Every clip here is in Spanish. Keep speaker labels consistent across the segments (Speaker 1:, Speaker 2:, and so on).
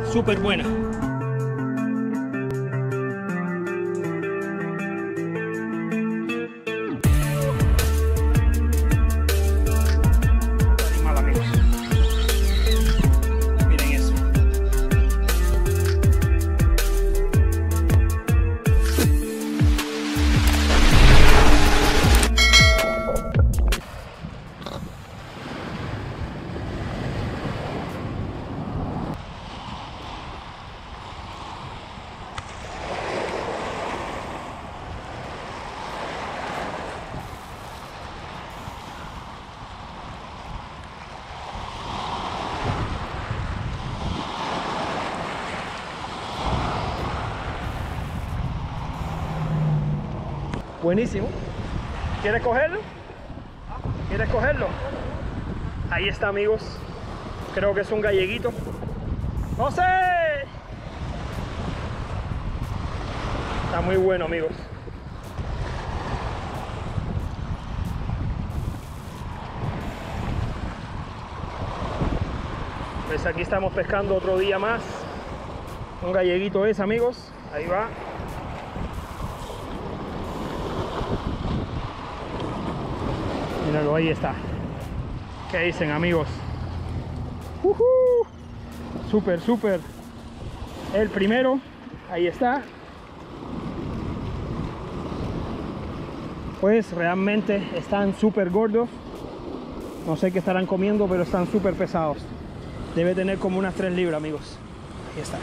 Speaker 1: súper buena. Animal, amigos. Miren eso. Buenísimo. ¿Quieres cogerlo? ¿Quieres cogerlo? Ahí está, amigos. Creo que es un galleguito. ¡No sé! Está muy bueno, amigos. Pues aquí estamos pescando otro día más. Un galleguito es, amigos. Ahí va. Míralo, ahí está. ¿Qué dicen, amigos? Súper, súper. El primero, ahí está. Pues realmente están súper gordos. No sé qué estarán comiendo, pero están súper pesados. Debe tener como unas 3 libras, amigos. Ahí está.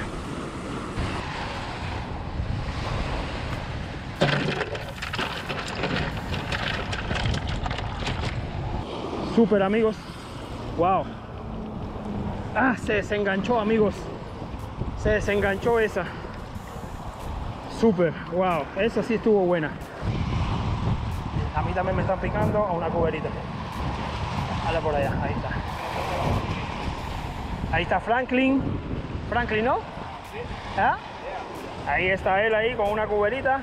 Speaker 1: Súper, amigos. Wow. Ah, se desenganchó, amigos. Se desenganchó esa. Súper. Wow. Esa sí estuvo buena. A mí también me están picando a una cuberita. Dale por allá. Ahí está. Ahí está Franklin. Franklin, ¿no? Sí. ¿Ah? Ahí está él ahí con una cuberita.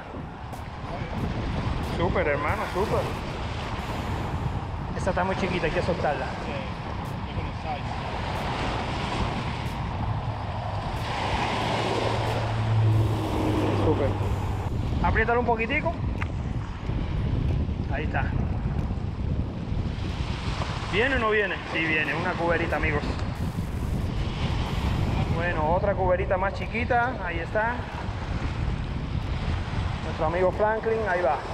Speaker 1: Súper, hermano. Súper. Esta está muy chiquita, hay que soltarla. Súper. Apriétalo un poquitico. Ahí está. ¿Viene o no viene? Sí, viene. Una cuberita, amigos. Bueno, otra cuberita más chiquita. Ahí está. Nuestro amigo Franklin. Ahí va.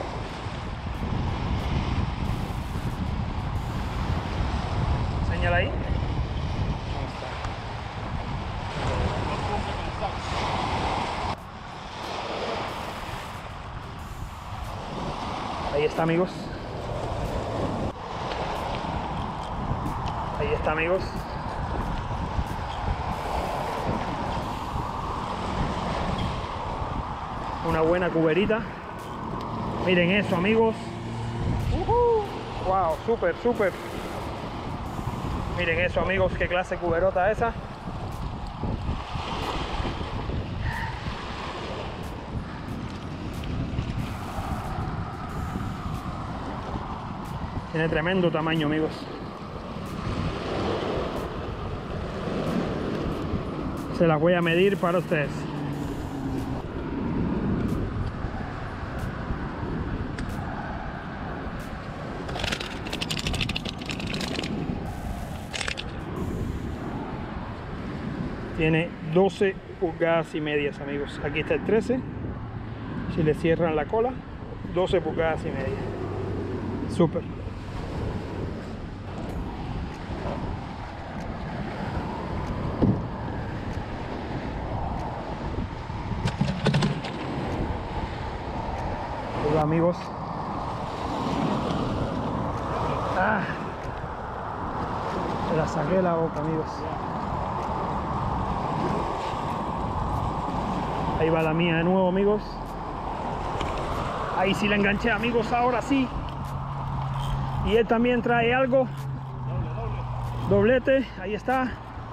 Speaker 1: Señala ahí. Ahí está, amigos. Ahí está, amigos. Una buena cuberita. Miren eso, amigos. Wow, súper, súper. Miren eso, amigos, qué clase de cuberota esa. Tiene tremendo tamaño, amigos. Se las voy a medir para ustedes. Tiene 12 pulgadas y medias, amigos. Aquí está el 13. Si le cierran la cola, 12 pulgadas y media. Súper. Hola, amigos. Ah, se la saqué de la boca, amigos. Ahí va la mía de nuevo, amigos. Ahí sí la enganché, amigos, ahora sí. Y él también trae algo. Doblete, ahí está.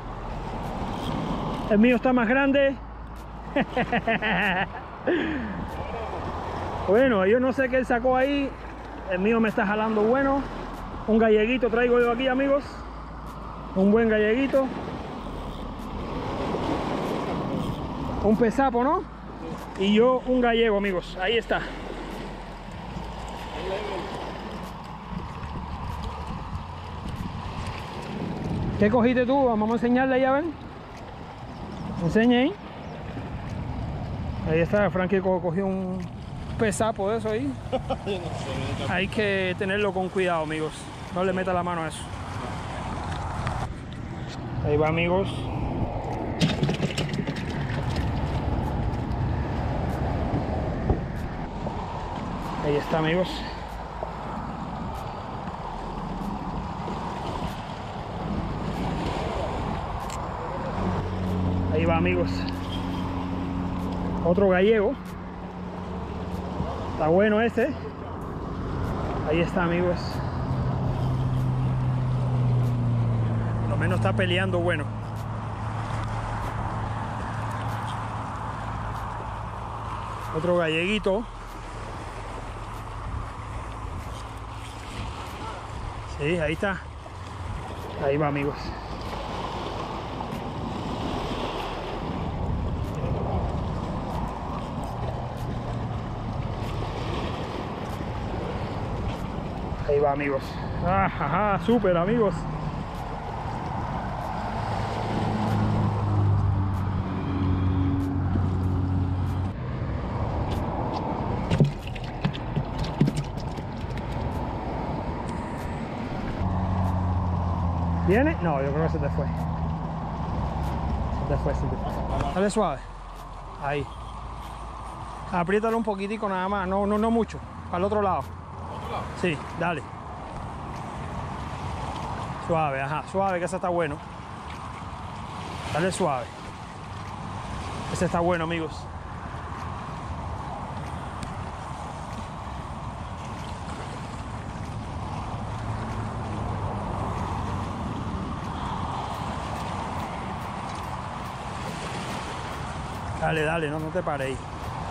Speaker 1: El mío está más grande. Bueno, yo no sé qué él sacó ahí. El mío me está jalando bueno. Un galleguito traigo yo aquí, amigos. Un buen galleguito. Un pesapo, ¿no? Y yo un gallego, amigos. Ahí está. ¿Qué cogiste tú? Vamos a enseñarle ahí a ver. Enseña ahí. Ahí está, Frankie cogió un pesapo de eso ahí. Hay que tenerlo con cuidado, amigos. No le meta la mano a eso. Ahí va, amigos. Ahí está, amigos. Ahí va, amigos. Otro gallego. Está bueno este. Ahí está, amigos. Por lo menos está peleando bueno. Otro galleguito. Sí, ahí está. Ahí va, amigos. Ahí va, amigos. Ajá, súper, amigos. ¿Viene? No, yo creo que se te fue. Se te fue. Dale suave. Ahí. Apriétalo un poquitico nada más. No mucho. Para el otro lado. Sí, dale. Suave, ajá. Suave, que ese está bueno. Dale suave. Ese está bueno, amigos. Dale, dale, no te pares ahí.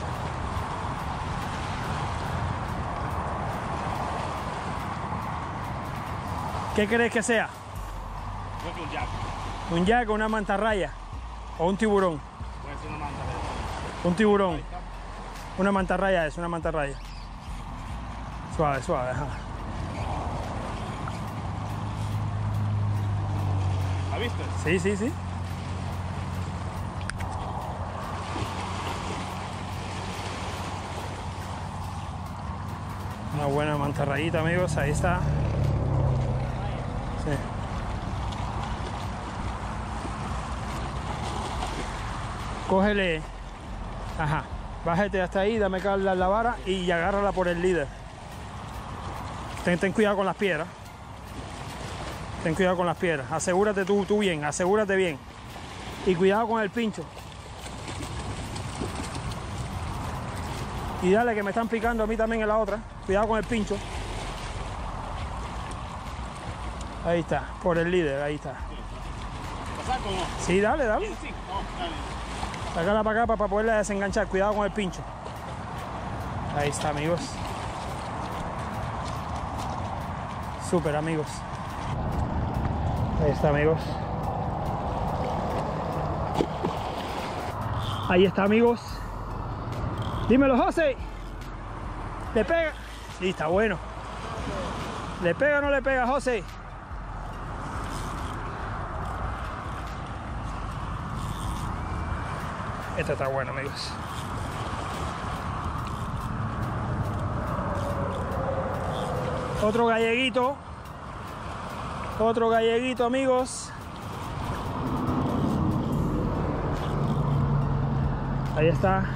Speaker 1: ¿Qué crees que sea?
Speaker 2: Creo que un jack.
Speaker 1: ¿Un jack, una mantarraya? ¿O un tiburón?
Speaker 2: Puede ser una mantarraya.
Speaker 1: Un tiburón. Una mantarraya es, una mantarraya. Suave, suave, ajá.
Speaker 2: ¿La viste?
Speaker 1: Sí, sí, sí. Una buena mantarrayita, amigos, ahí está. Sí. Cógele, ajá, bájate hasta ahí, dame la vara y agárrala por el líder. Ten cuidado con las piedras. Ten cuidado con las piedras. Asegúrate tú bien, asegúrate bien. Y cuidado con el pincho. Y dale, que me están picando a mí también en la otra. Cuidado con el pincho. Ahí está, por el líder, ahí está.
Speaker 2: ¿La saco o no?
Speaker 1: Sí, dale, dale.
Speaker 2: Sí, no, dale.
Speaker 1: Sácala para acá para poderla desenganchar. Cuidado con el pincho. Ahí está, amigos. Súper, amigos. Ahí está, amigos. Ahí está, amigos. Dímelo, José. ¿Le pega? Sí, está bueno. ¿Le pega o no le pega, José? Este está bueno, amigos. Otro galleguito. Otro galleguito, amigos. Ahí está.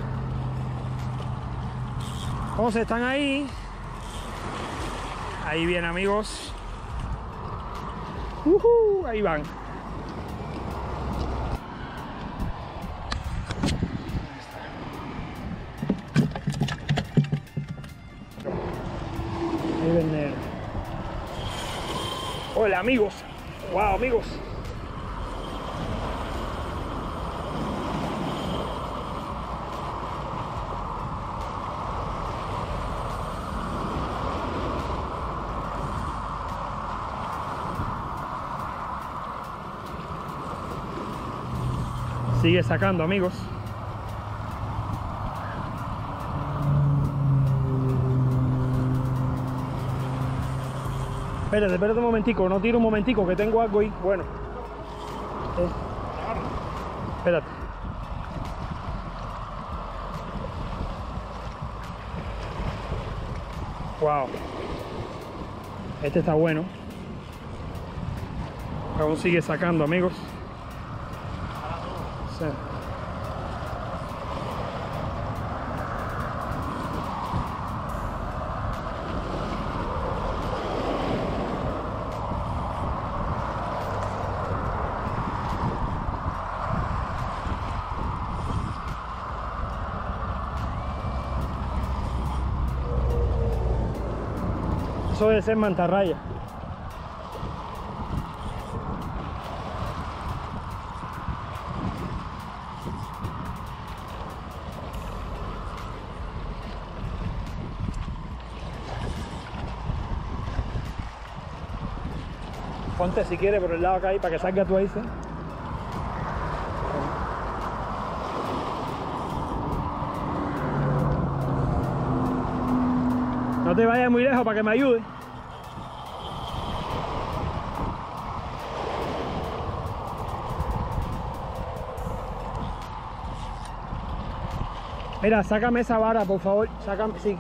Speaker 1: José, están ahí. Ahí viene, amigos. Ahí van. Ahí viene. Hola, amigos. Wow, amigos. Sigue sacando, amigos. Espérate un momentico, no tiro un momentico, que tengo algo ahí. Bueno. Espérate. Wow. Este está bueno. Aún sigue sacando, amigos. Sí. Eso debe ser mantarraya. Ponte si quieres por el lado acá ahí para que salga tú ahí, ¿sí? No te vayas muy lejos para que me ayude. Mira, sácame esa vara, por favor. Sácame, sí.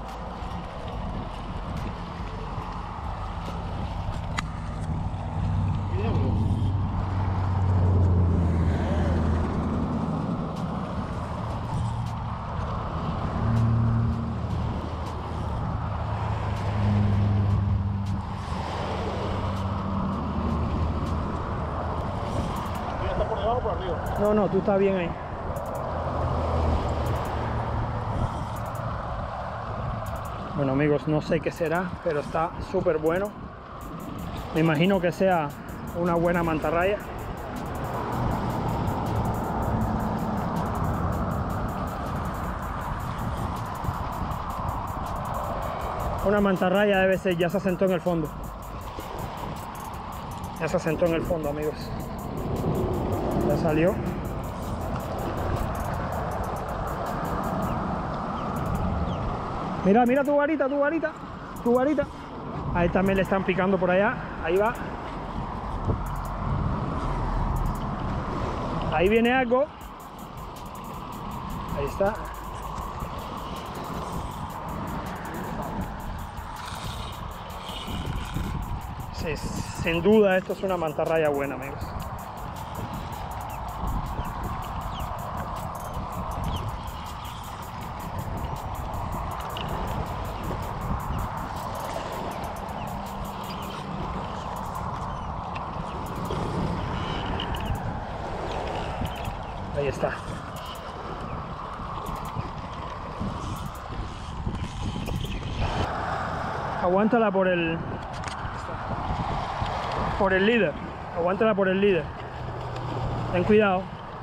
Speaker 2: ¿Está por debajo o por arriba?
Speaker 1: No, no, tú estás bien ahí. Bueno, amigos, no sé qué será, pero está súper bueno. Me imagino que sea una buena mantarraya. Una mantarraya debe ser, ya se asentó en el fondo. Ya se asentó en el fondo, amigos. Ya salió. Mira, mira tu varita, tu varita, tu varita. Ahí también le están picando por allá. Ahí va. Ahí viene algo. Ahí está. Sí, sin duda esto es una mantarraya buena, amigos. Ahí está. Aguántala por el líder. Aguántala por el líder. Ten cuidado.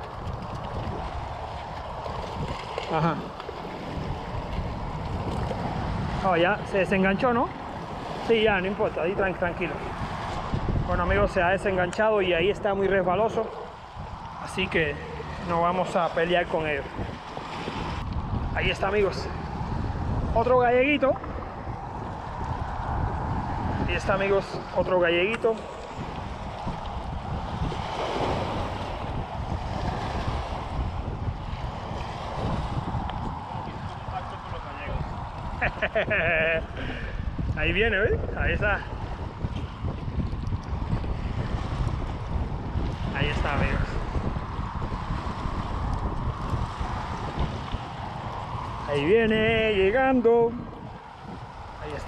Speaker 1: Ajá. Oh, ya se desenganchó, ¿no? Sí, ya, no importa. Ahí tranquilo. Bueno, amigos, se ha desenganchado y ahí está muy resbaloso. Así que no vamos a pelear con ellos. Ahí está, amigos. Otro galleguito. Ahí está, amigos, otro galleguito. Ahí viene, ¿ves? Ahí está. Ahí está, amigos. Ahí viene, llegando. Ahí está.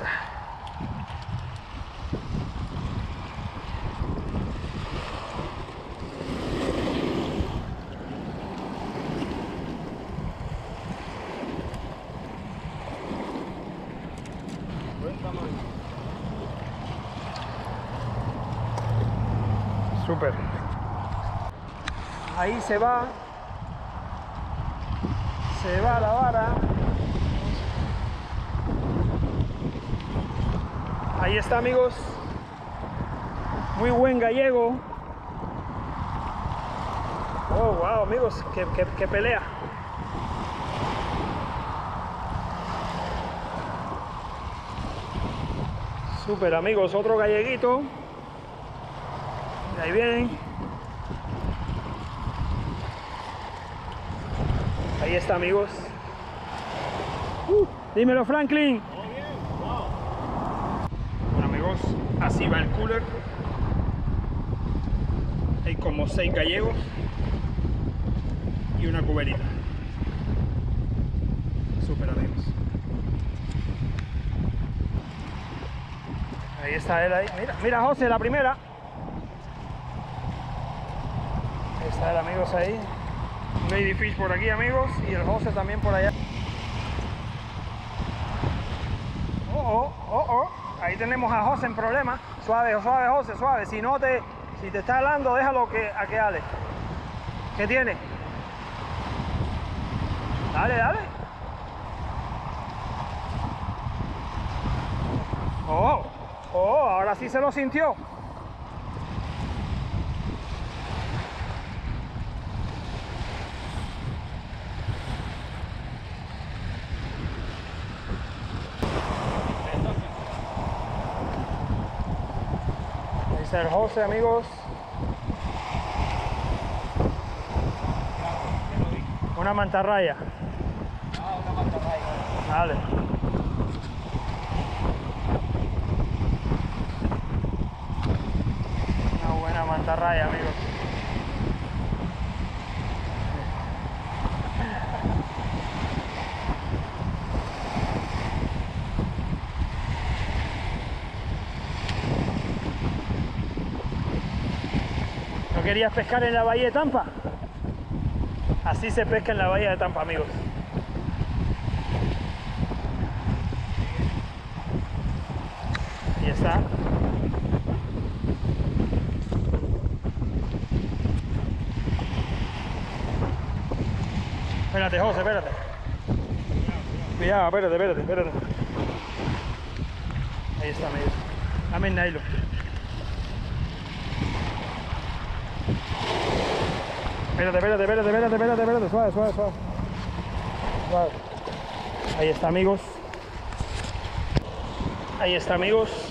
Speaker 1: Súper. Ahí se va la vara. Ahí está, amigos. Muy buen gallego. Oh, wow, amigos, qué pelea. Súper, amigos, otro galleguito. Ahí vienen. Ahí está, amigos. Dímelo, Franklin.
Speaker 2: Todo bien, wow.
Speaker 1: Bueno, amigos, así va el cooler. Hay como 6 gallegos y una cuberita. Súper, amigos. Ahí está él ahí. Mira, mira, José, la primera. Ahí está el, amigos, ahí. Ladyfish por aquí, amigos, y el José también por allá. Ahí tenemos a José en problema. Suave, suave, José, suave. Si te está hablando, déjalo a que hable. ¿Qué tiene? Dale, dale. Ahora sí se lo sintió. Ahí está el José, amigos. Una mantarraya.
Speaker 2: Una mantarraya.
Speaker 1: Dale. Una buena mantarraya, amigos. ¿No querías pescar en la bahía de Tampa? Así se pesca en la bahía de Tampa, amigos. Ahí está. Espérate, José, espérate. Cuidado, espérate. Ahí está, amigos. Dame el nylon. Espérate. Suave. Ahí está, amigos.